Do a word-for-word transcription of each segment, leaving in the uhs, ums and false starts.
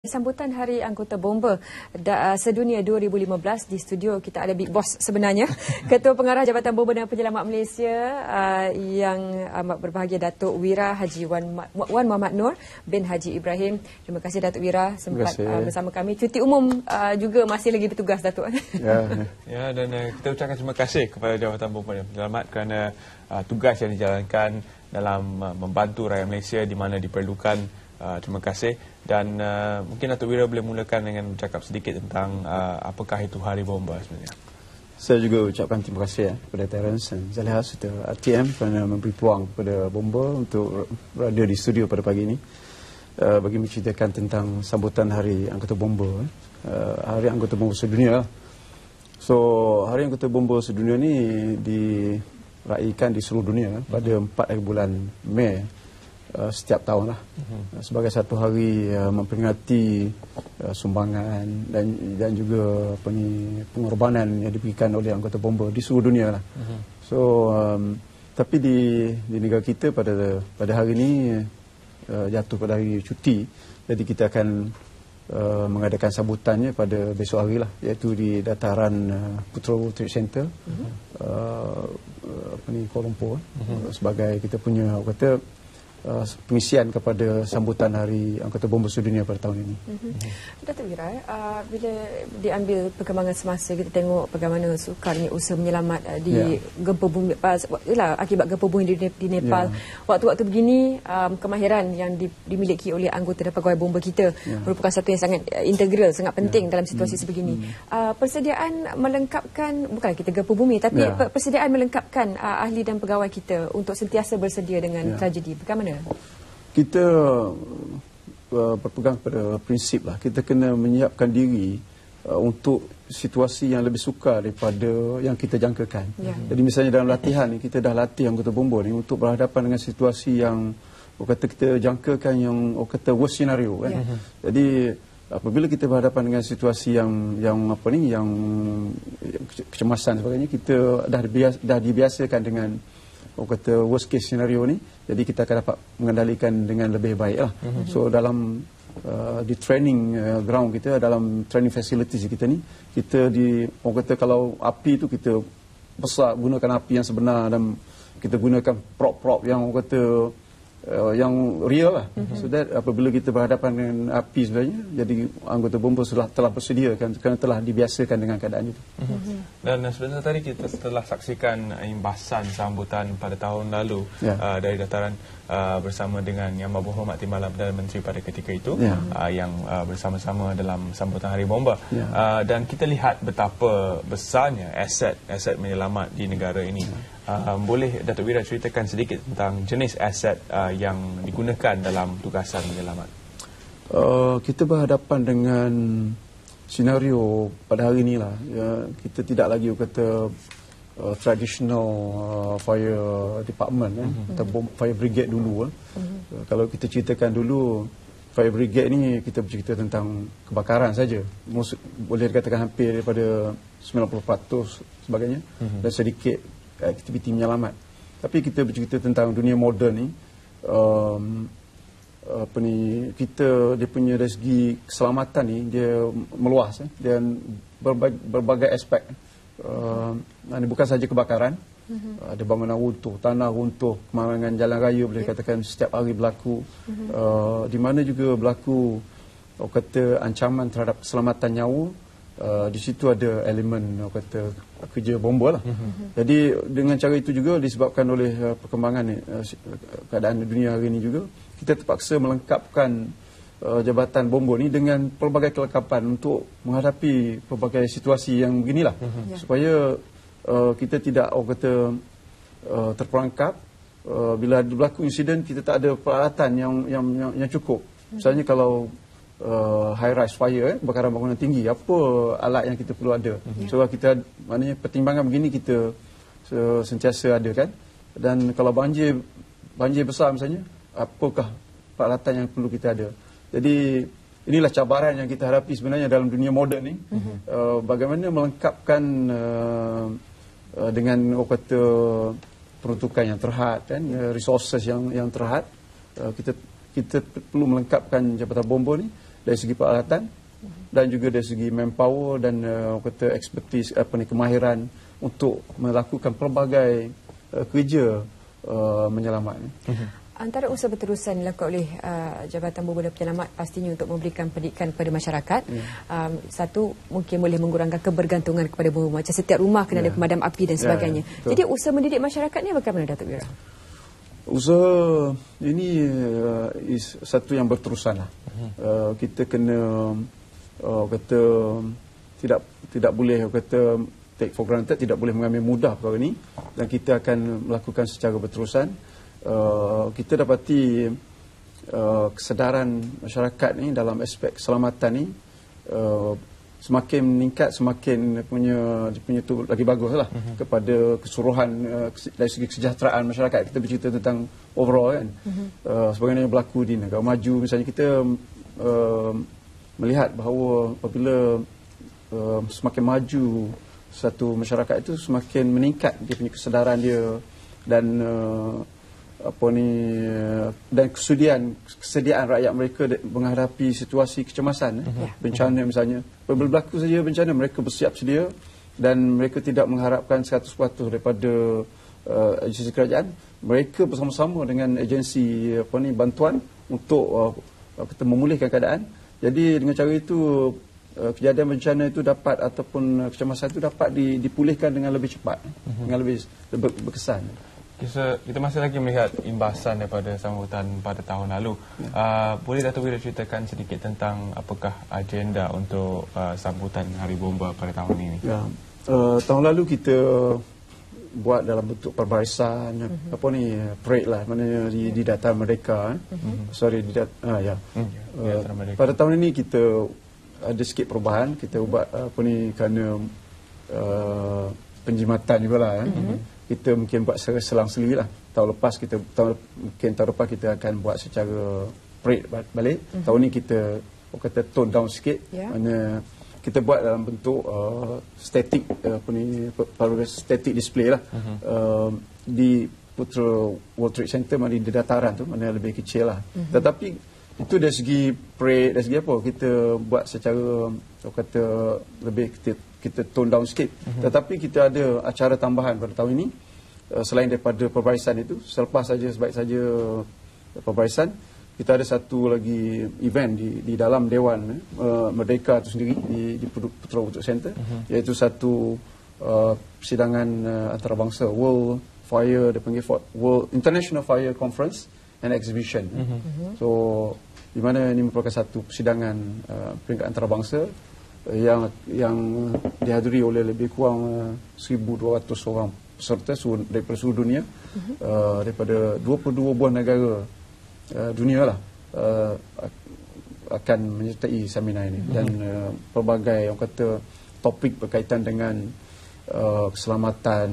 Sambutan Hari Anggota Bomba da, uh, Sedunia dua ribu lima belas di studio kita ada Big Boss sebenarnya, Ketua Pengarah Jabatan Bomba dan Penyelamat Malaysia uh, yang amat berbahagia Datuk Wira Haji Wan, Wan Muhammad Noor bin Haji Ibrahim. Terima kasih Datuk Wira sempat uh, bersama kami. Cuti umum uh, juga masih lagi bertugas Datuk. Ya, ya dan uh, kita ucapkan terima kasih kepada Jabatan Bomba dan Penyelamat kerana uh, tugas yang dijalankan dalam uh, membantu rakyat Malaysia di mana diperlukan. Uh, terima kasih dan uh, mungkin Datuk Wira boleh mulakan dengan bercakap sedikit tentang uh, apakah itu Hari Bomba sebenarnya. Saya juga ucapkan terima kasih ya, kepada Terence dan Zaliha serta R T M kerana memberi peluang kepada Bomba untuk berada di studio pada pagi ini uh, bagi menceritakan tentang sambutan Hari Anggota Bomba, uh, Hari Anggota Bomba Sedunia. So, Hari Anggota Bomba Sedunia ni diraikan di seluruh dunia pada empat hari bulan Mei Uh, setiap tahun lah, uh, sebagai satu hari uh, memperingati uh, sumbangan dan dan juga apa ni, pengorbanan yang diberikan oleh anggota bomba di seluruh dunia lah. Uh-huh. So um, tapi di di negara kita pada pada hari ini uh, jatuh pada hari cuti, jadi kita akan uh, mengadakan sambutannya pada besok hari lah, iaitu di dataran uh, Putra World Trade Center, uh-huh. uh, apa ni, Kuala Lumpur, uh-huh. sebagai kita punya kata Uh, pengisian kepada sambutan Hari Anggota Bomba Sedunia pada tahun ini. Mm-hmm. Datuk Wira, uh, bila diambil perkembangan semasa, kita tengok bagaimana sukarnya usaha menyelamat uh, di yeah. gempa bumi, uh, yalah, akibat gempa bumi di, di Nepal. Yeah. Waktu-waktu begini, um, kemahiran yang di, dimiliki oleh anggota dan pegawai bomba kita yeah. merupakan satu yang sangat uh, integral, sangat penting yeah. dalam situasi mm. sebegini. Mm. Uh, persediaan melengkapkan, bukan kita gempa bumi, tapi yeah. persediaan melengkapkan uh, ahli dan pegawai kita untuk sentiasa bersedia dengan yeah. tragedi. Bagaimana? Kita uh, berpegang pada prinsip lah, kita kena menyiapkan diri uh, untuk situasi yang lebih sukar daripada yang kita jangkakan. Ya. Jadi misalnya dalam latihan ni, kita dah latih anggota bomba ni untuk berhadapan dengan situasi yang orang kata kita jangkakan, yang orang kata worst scenario kan. Ya. Jadi apabila kita berhadapan dengan situasi yang yang apa ni, yang kecemasan sebagainya, kita dah biasa, dah dibiasakan dengan orang kata worst case scenario ni, jadi kita akan dapat mengendalikan dengan lebih baik lah. Mm-hmm. So dalam uh, di training uh, ground kita, dalam training facilities kita ni, kita di orang kata kalau api tu kita besar gunakan api yang sebenar dan kita gunakan prop-prop yang orang kata uh, yang real lah. Mm-hmm. So that apabila kita berhadapan dengan api sebenarnya, jadi anggota bomba sudah telah bersedia kan, kerana telah dibiasakan dengan keadaan itu. Mm-hmm. Dan sebenarnya tadi kita telah saksikan imbasan sambutan pada tahun lalu yeah. uh, dari dataran uh, bersama dengan Yang Berhormat Timbalan Perdana Menteri pada ketika itu yeah. uh, yang uh, bersama-sama dalam sambutan Hari Bomba yeah. uh, dan kita lihat betapa besarnya aset aset menyelamat di negara ini. Yeah. Uh, boleh Datuk Wira ceritakan sedikit tentang jenis aset uh, yang digunakan dalam tugasan menyelamat? Uh, kita berhadapan dengan senario pada hari inilah, ya, kita tidak lagi kata uh, traditional uh, fire department eh, mm-hmm. atau bom, fire brigade dulu. Eh. Mm-hmm. Uh, kalau kita ceritakan dulu, fire brigade ni kita bercerita tentang kebakaran saja. Mus, boleh dikatakan hampir daripada sembilan puluh peratus sebagainya, mm-hmm. dan sedikit aktiviti menyelamat. Tapi kita bercerita tentang dunia moden ni, um, apa ni, kita dia punya dari segi keselamatan ni dia meluas eh, dan berbagai, berbagai aspek. Uh, bukan saja kebakaran, uh-huh. ada bangunan runtuh, tanah runtuh, kemalangan jalan raya boleh dikatakan setiap hari berlaku. Uh-huh. Uh, di mana juga berlaku orang kata ancaman terhadap keselamatan nyawa. Uh, di situ ada elemen orang kata kerja bomba lah. Uh-huh. Jadi dengan cara itu juga disebabkan oleh uh, perkembangan uh, keadaan dunia hari ini juga, kita terpaksa melengkapkan uh, jabatan bomba ni dengan pelbagai kelengkapan untuk menghadapi pelbagai situasi yang beginilah. Uh-huh. Supaya uh, kita tidak orang kata uh, terperangkap uh, bila berlaku insiden, kita tak ada peralatan yang yang yang, yang cukup. Uh-huh. Misalnya kalau uh, high rise fire, eh, kebakaran bangunan tinggi, apa alat yang kita perlu ada. Uh-huh. So kita, maknanya pertimbangan begini kita uh, sentiasa ada kan. Dan kalau banjir banjir besar misalnya, apakah peralatan yang perlu kita ada. Jadi inilah cabaran yang kita hadapi sebenarnya dalam dunia moden ni. Uh-huh. uh, bagaimana melengkapkan uh, uh, dengan orang kata peruntukan yang terhad kan, uh, resources yang yang terhad. Uh, kita kita perlu melengkapkan jabatan bomba ni dari segi peralatan dan juga dari segi manpower dan uh, kata expertise apa ni kemahiran untuk melakukan pelbagai uh, kerja uh, menyelamat. Uh-huh. Antara usaha berterusan dilakukan oleh uh, Jabatan Bomba dan Penyelamat pastinya untuk memberikan pendidikan kepada masyarakat. Yeah. Um, satu, mungkin boleh mengurangkan kebergantungan kepada bomba. Macam setiap rumah kena yeah. ada pemadam api dan sebagainya. Yeah, yeah. Jadi usaha mendidik masyarakat ni bagaimana, Datuk Wira? Usaha ini uh, is satu yang berterusan lah. Uh-huh. Uh, kita kena uh, kata tidak tidak boleh kata take for granted, tidak boleh mengambil mudah perkara ini, dan kita akan melakukan secara berterusan. Uh, kita dapati uh, kesedaran masyarakat ni dalam aspek keselamatan ni uh, semakin meningkat, semakin punya punya tu lagi baguslah uh-huh. kepada keseluruhan uh, dari segi kesejahteraan masyarakat. Kita bercerita tentang overall kan. Uh-huh. Uh, sebagaimana yang berlaku di negara maju misalnya, kita uh, melihat bahawa apabila uh, semakin maju satu masyarakat itu, semakin meningkat dia punya kesedaran dia dan uh, apa ni dan kesediaan kesediaan rakyat mereka menghadapi situasi kecemasan, uh-huh. bencana misalnya. Apabila berlaku saja bencana, mereka bersiap sedia dan mereka tidak mengharapkan seratus peratus daripada uh, agensi kerajaan. Mereka bersama-sama dengan agensi apa ni bantuan untuk uh, kita memulihkan keadaan. Jadi dengan cara itu uh, kejadian bencana itu dapat ataupun uh, kecemasan itu dapat dipulihkan dengan lebih cepat, uh-huh. dengan lebih ber, berkesan. Kita, kita masih lagi melihat imbasan daripada sambutan pada tahun lalu. Ya. Uh, boleh Datuk Wira ceritakan sedikit tentang apakah agenda untuk uh, sambutan Hari Bomba pada tahun ini? Ya. Uh, tahun lalu kita buat dalam bentuk perbarisan, uh-huh. apa ni, parade lah, maknanya di, di Dataran Merdeka. Uh-huh. Sorry, di dat, ah, ya. Uh, uh, pada tahun ini kita ada sikit perubahan. Kita buat apa ni kerana uh, penjimatan jugalah. Uh-huh. Kita mungkin buat secara selang-seli lah. Tahun lepas kita, tahun, mungkin tahun lepas kita akan buat secara parade balik. Uh-huh. Tahun ni kita, orang kata tone down sikit. Yeah. Mana kita buat dalam bentuk uh, static, uh, apa ni, static display lah. Uh-huh. Uh, di Putra World Trade Center, mana di dataran tu, mana lebih kecil lah. Uh-huh. Tetapi itu dari segi parade, dari segi apa, kita buat secara, orang kata lebih kita, kita tone down sikit. Uh-huh. Tetapi kita ada acara tambahan pada tahun ini, uh, selain daripada perbarisan itu. Selepas saja, sebaik saja perbarisan, kita ada satu lagi event di, di dalam Dewan uh, Merdeka itu sendiri, di, di Putra World Center, uh-huh. iaitu satu uh, persidangan uh, antarabangsa, World Fire, dia panggil World International Fire Conference and Exhibition. Uh-huh. So di mana ini merupakan satu persidangan uh, peringkat antarabangsa uh, yang yang dihadiri oleh lebih kurang uh, seribu dua ratus orang peserta seluruh, daripada seluruh dunia, uh-huh. uh, daripada dua puluh dua buah negara uh, dunia lah, uh, akan menyertai seminar ini. Uh-huh. Dan uh, pelbagai orang kata topik berkaitan dengan uh, keselamatan,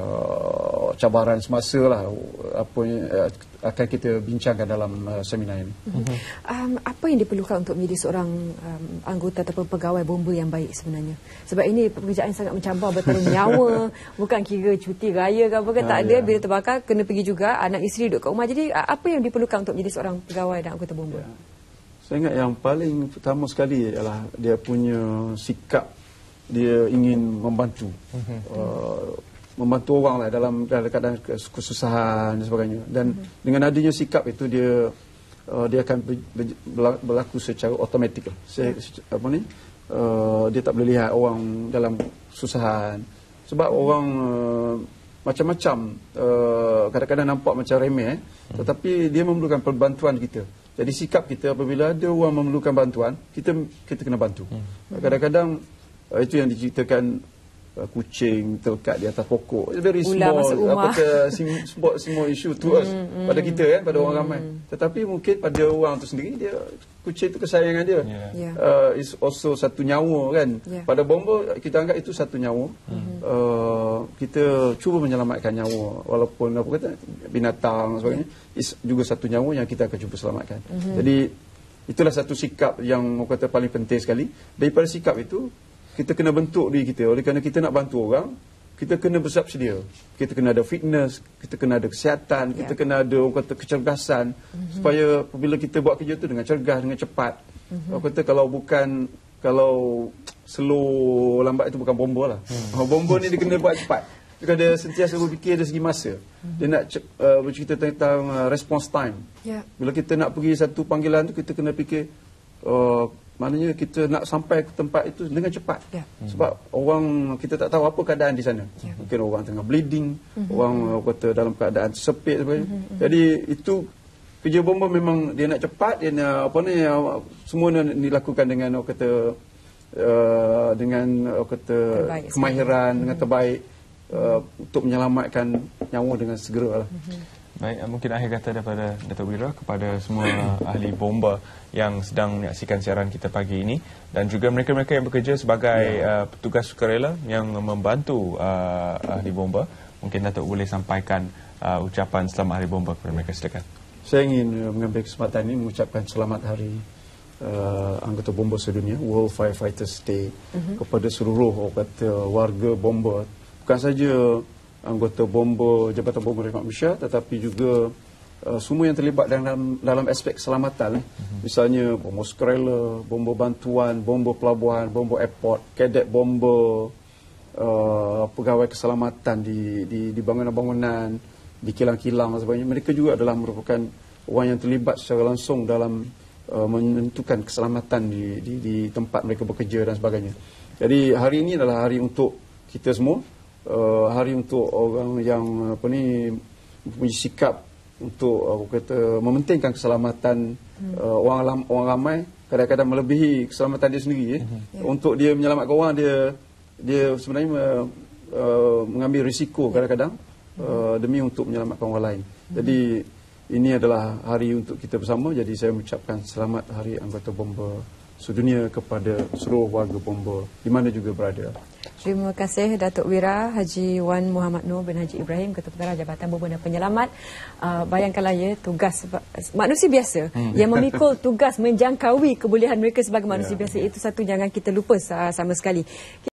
uh, cabaran semasa lah, apa uh, akan kita bincangkan dalam uh, seminar ini. Uh-huh. Um, apa yang diperlukan untuk menjadi seorang um, anggota ataupun pegawai bomba yang baik sebenarnya? Sebab ini pekerjaan sangat mencabar, bertaruh nyawa, bukan kira cuti raya ke apa ke, tak ha, ada. Ya. Bila terbakar kena pergi juga, anak isteri duduk kat rumah. Jadi apa yang diperlukan untuk menjadi seorang pegawai dan anggota bomba? Ya. Saya ingat yang paling pertama sekali ialah dia punya sikap, dia ingin membantu. Uh-huh. Uh, membantu orang lah dalam keadaan kesusahan dan sebagainya. Dan uh-huh. dengan adanya sikap itu, dia uh, dia akan ber, ber, berlaku secara automatik lah. Saya, uh-huh. apa ni, uh, dia tak boleh lihat orang dalam kesusahan. Sebab uh-huh. orang uh, macam-macam, uh, kadang-kadang nampak macam remeh, eh, uh-huh. tetapi dia memerlukan bantuan kita. Jadi sikap kita apabila ada orang memerlukan bantuan, kita kita kena bantu. Uh-huh. Kadang-kadang uh, itu yang diceritakan, kucing terlekat di atas pokok, very small, apa ke semua semua isu tu mm, pada kita kan, pada mm. orang ramai. Tetapi mungkin pada orang tu sendiri, dia kucing tu kesayangan dia. Yeah. Yeah. Uh, is also satu nyawa kan. Yeah. Pada bomba kita anggap itu satu nyawa. Mm. Uh, kita cuba menyelamatkan nyawa, walaupun apa kata binatang sebagainya, yeah. is juga satu nyawa yang kita akan cuba selamatkan. Mm-hmm. Jadi itulah satu sikap yang kata paling penting sekali. Daripada sikap itu, kita kena bentuk diri kita. Oleh kerana kita nak bantu orang, kita kena bersiap sedia. Kita kena ada fitness, kita kena ada kesihatan, yeah. kita kena ada orang kata kecergasan, mm-hmm. supaya apabila kita buat kerja tu dengan cergas, dengan cepat, Mm-hmm. Orang kata kalau bukan, kalau slow lambat itu bukan bomba lah. Mm. Bomba ni dia kena buat cepat. Dia dia sentiasa berfikir dari segi masa. Mm-hmm. Dia nak uh, bercerita tentang uh, response time. Yeah. Bila kita nak pergi satu panggilan tu, kita kena fikir, uh, maknanya kita nak sampai ke tempat itu dengan cepat. Yeah. Sebab orang, kita tak tahu apa keadaan di sana. Yeah. Mungkin orang tengah bleeding, mm-hmm. orang uh, kata dalam keadaan tersepit sebagainya. Mm-hmm. Jadi itu kerja bomba memang dia nak cepat, dia nak apa ni, semua dilakukan dengan orang kata uh, dengan orang kata terbaik, kemahiran sekali. Dengan terbaik uh, untuk menyelamatkan nyawa dengan segera lah. Mm-hmm. Baik, mungkin akhir kata daripada Datuk Wira kepada semua ahli bomba yang sedang menyaksikan siaran kita pagi ini, dan juga mereka-mereka yang bekerja sebagai ya. uh, petugas sukarela yang membantu uh, ahli bomba. Mungkin Datuk boleh sampaikan uh, ucapan selamat Hari Bomba kepada mereka, silakan. Saya ingin uh, mengambil kesempatan ini mengucapkan selamat Hari uh, Anggota Bomba Sedunia, World Firefighters Day, uh-huh. kepada seluruh kata, warga bomba. Bukan saja anggota bomba, Jabatan Bomba Khidmat Malaysia, tetapi juga uh, semua yang terlibat dalam dalam aspek keselamatan. Uh-huh. Misalnya bomba sukarela, bomba bantuan, bomba pelabuhan, bomba airport, kadet bomba, uh, pegawai keselamatan di di di bangunan-bangunan, di kilang-kilang dan sebagainya. Mereka juga adalah merupakan orang yang terlibat secara langsung dalam uh, menentukan keselamatan di, di di tempat mereka bekerja dan sebagainya. Jadi hari ini adalah hari untuk kita semua. Uh, hari untuk orang yang apa ni punya sikap untuk uh, kata mementingkan keselamatan hmm. uh, orang lam, orang ramai, kadang-kadang melebihi keselamatan dia sendiri eh. hmm. yeah. Untuk dia menyelamatkan orang, dia dia sebenarnya uh, uh, mengambil risiko kadang-kadang uh, demi untuk menyelamatkan orang lain. hmm. Jadi ini adalah hari untuk kita bersama. Jadi saya mengucapkan selamat Hari Anggota Bomba Sedunia kepada seluruh warga bomba di mana juga berada. Terima kasih Datuk Wira Haji Wan Muhammad Noor bin Haji Ibrahim, Ketua Pengarah Jabatan Bomba dan Penyelamat. Uh, bayangkanlah ya, tugas manusia biasa hmm. yang memikul tugas menjangkaui kebolehan mereka sebagai manusia yeah. biasa, itu satu jangan kita lupa sama sekali.